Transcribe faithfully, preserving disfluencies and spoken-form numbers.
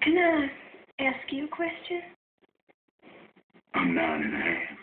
Can I ask you a question? I'm nine and a half.